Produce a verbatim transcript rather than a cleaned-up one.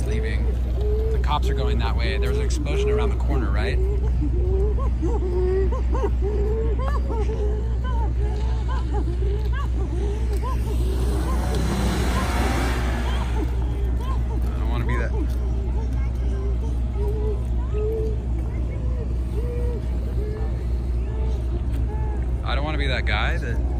is leaving. The cops are going that way. There was an explosion around the corner, right? I don't want to be that. I don't want to be that guy that